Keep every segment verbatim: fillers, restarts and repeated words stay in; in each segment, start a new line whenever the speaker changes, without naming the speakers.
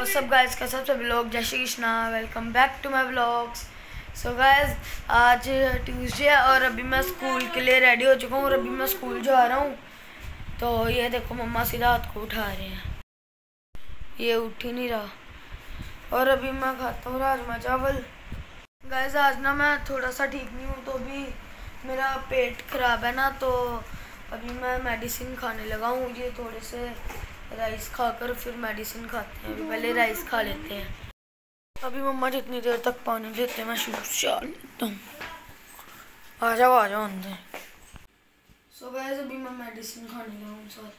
What's up guys, का सबसे vlog जय Shri Krishna. Welcome back to my vlogs. So guys, आज ट्यूसडे है और अभी मैं स्कूल के लिए रेडी हो चुका हूँ और अभी मैं स्कूल जा रहा हूँ। तो ये देखो मम्मा सीधा हाथ को उठा रहे हैं, ये उठ ही नहीं रहा। और अभी मैं खाता हूँ राजमा चावल। गाइस आज ना मैं थोड़ा सा ठीक नहीं हूँ, तो अभी मेरा पेट खराब है ना, तो अभी मैं मेडिसिन खाने लगा हूँ। ये थोड़े से राइस खाकर फिर मेडिसिन खाते हैं। अभी पहले राइस खा लेते हैं। अभी मम्मा जितनी देर तक पानी देते हैं मैं शुरू से आ लेता हूँ। आ जाओ आ जाओ अंदर। सो गाइस अभी मैं मेडिसिन खाने लगा हूँ सर।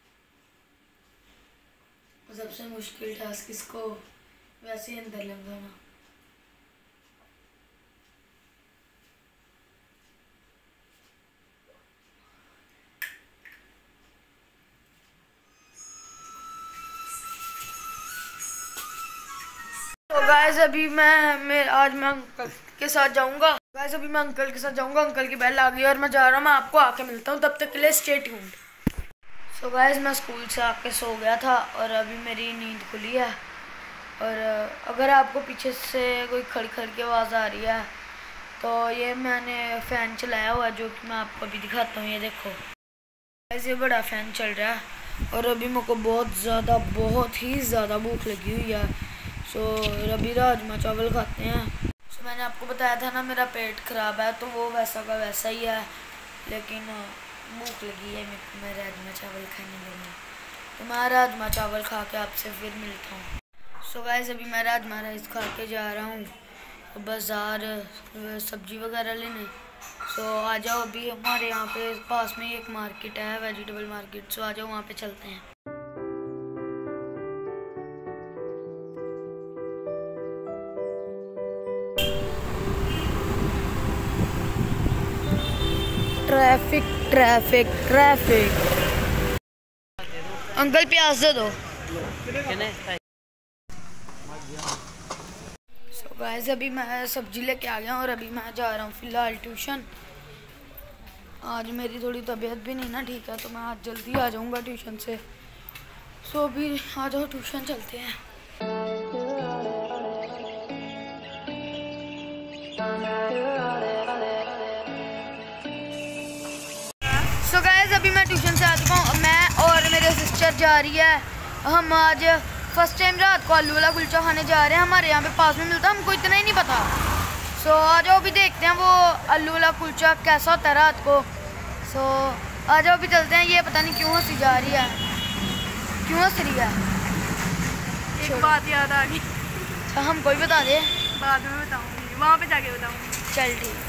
सबसे मुश्किल टास्क इसको वैसे ही अंदर लगाना। तो गाइस अभी मैं मैं आज मैं अंकल के साथ जाऊंगा। गाइस अभी मैं अंकल के साथ जाऊंगा। अंकल की बेल आ गई और मैं जा रहा हूँ। मैं आपको आके मिलता हूँ, तब तक के लिए स्टे ट्यून्ड। सो गाइस मैं स्कूल से आके सो गया था और अभी मेरी नींद खुली है। और अगर आपको पीछे से कोई खड़ खड़ की आवाज़ आ रही है तो ये मैंने फ़ैन चलाया हुआ है, जो कि मैं आपको अभी दिखाता हूँ। ये देखो गाइस, ये बड़ा फ़ैन चल रहा है और अभी मेरे को बहुत ज़्यादा बहुत ही ज़्यादा भूख लगी हुई है। सो अभी राजमा चावल खाते हैं। सो मैंने आपको बताया था ना मेरा पेट ख़राब है, तो वो वैसा का वैसा ही है, लेकिन भूख लगी है मेरे को। मैं राजमा चावल खाने लगी, तो मैं राजमा चावल खा के आपसे फिर मिलता हूँ। सो गाइस अभी मैं राजमा राइस खा के जा रहा हूँ बाज़ार सब्जी वगैरह लेने। सो आ जाओ, अभी हमारे यहाँ पे पास में एक मार्केट है, वेजिटेबल मार्केट। सो आ जाओ वहाँ पे चलते हैं। Traffic traffic traffic. अंकल प्याज दे दो। सो गाइस अभी मैं सब्जी लेके आ गया और अभी मैं जा रहा हूँ फिलहाल ट्यूशन। आज मेरी थोड़ी तबीयत भी नहीं ना ठीक है, तो मैं आज जल्दी आ जाऊँगा ट्यूशन से। सो अभी आ जाओ ट्यूशन चलते हैं। सो so गाइस अभी मैं ट्यूशन से आ चुका हूँ। मैं और मेरे सिस्टर जा रही है। हम आज फर्स्ट टाइम रात को आलू वाला कुलचा खाने जा रहे हैं। हमारे यहाँ पे पास में मिलता है, हमको इतना ही नहीं पता। सो so, आ जाओ अभी देखते हैं वो आलू वाला कुलचा कैसा होता है रात को। सो so, आ जाओ अभी चलते हैं। ये पता नहीं क्यों हंसी जा रही है, क्यों हंस रही है।
एक बात याद आ गई।
तो हम कोई बता दे,
बाद में बताऊंगी, वहाँ पे जाके बताऊंगी।
चल ठीक।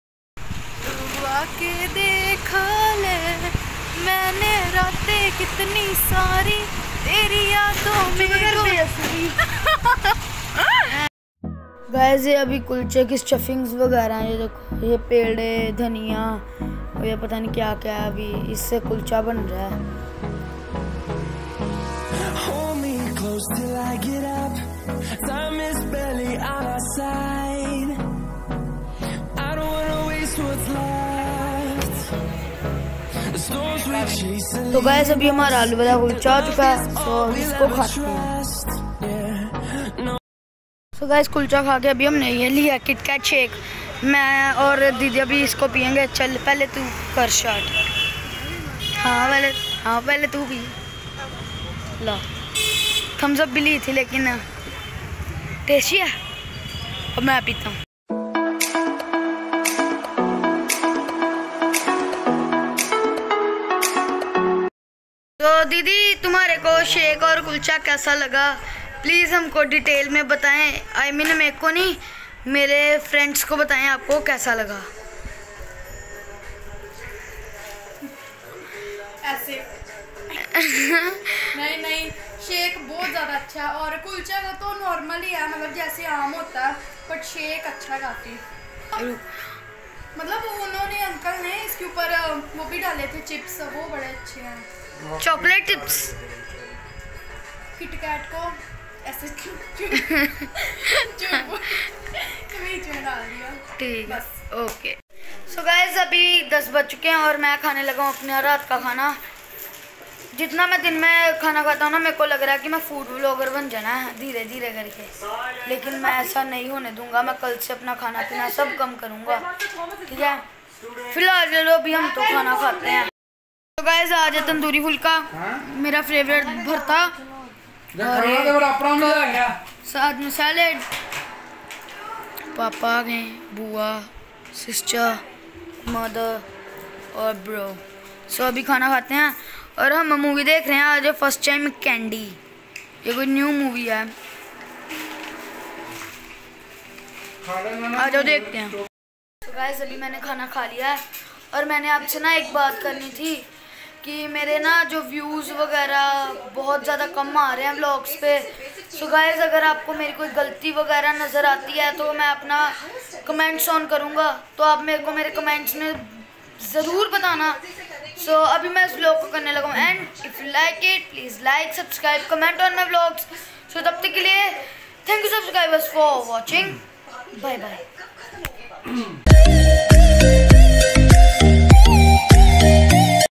के देखा ले मैंने रातें कितनी सारी तेरी यादों में।
गाइस ये अभी कुलचे की स्टफिंग्स वगैरह हैं। ये देखो, ये पेड़े धनिया और ये पता नहीं क्या क्या है। अभी इससे कुलचा बन रहा है। तो गाइस अभी हमारा आलू वाला कुलचा आ चुका है, तो इसको खाते हैं। सो गाइस कुलचा खा के अभी हमने ये लिया किटकैट शेक। मैं और दीदी अभी इसको पियेंगे। चल पहले तू कर स्टार्ट। हाँ पहले हाँ पहले तू पी ला। थम्स अप भी ली थी लेकिन टेस्टी है। अब मैं पीता हूँ। तो दीदी तुम्हारे को शेक और कुलचा कैसा लगा, प्लीज़ हमको डिटेल में बताएं। आई मीन मेरे को नहीं, मेरे फ्रेंड्स को बताएं आपको कैसा लगा।
ऐसे नहीं नहीं, शेक बहुत ज़्यादा अच्छा है और कुलचा का तो नॉर्मल ही है, मतलब जैसे आम होता है, बट शेक अच्छा है काफ़ी। मतलब उन्होंने अंकल ने इसके ऊपर वो भी डाले थे चिप्स, वो बड़े अच्छे हैं।
चॉकलेट चिप्स
किटकैट को ऐसे में डाल दिया।
ठीक है, ओके। सो गाइस अभी दस बज चुके हैं और मैं खाने लगा हूँ अपने रात का खाना। जितना मैं दिन में खाना खाता हूँ ना, मेरे को लग रहा है कि मैं फूड व्लॉगर बन जाना है धीरे धीरे करके, लेकिन मैं ऐसा नहीं होने दूंगा। मैं कल से अपना खाना पीना सब कम करूँगा, ठीक है। फिलहाल चलो अभी हम तो खाना खाते हैं। तो गाइस आज है तंदूरी फुल्का, मेरा फेवरेट भरता, और साथ में सैलेड। पापा आ गए, बुआ, सिस्टर, मदर और ब्रो। सो अभी खाना खाते हैं और हम मूवी देख रहे हैं आज फर्स्ट टाइम कैंडी। ये कोई न्यू मूवी है, आ जाओ देखते हैं। तो गाइस अभी मैंने खाना खा लिया है और मैंने आपसे ना एक बात करनी थी कि मेरे ना जो व्यूज़ वगैरह बहुत ज़्यादा कम आ रहे हैं व्लॉग्स पे। सो गाइस अगर आपको मेरी कोई गलती वगैरह नज़र आती है तो मैं अपना कमेंट्स ऑन करूँगा, तो आप मेरे को मेरे कमेंट्स में ज़रूर बताना। सो so, अभी मैं इस व्लॉग को करने लगा हूँ, and if you like it please like, subscribe, comment on my vlogs. So तब तक के लिए thank you subscribers for watching, bye bye.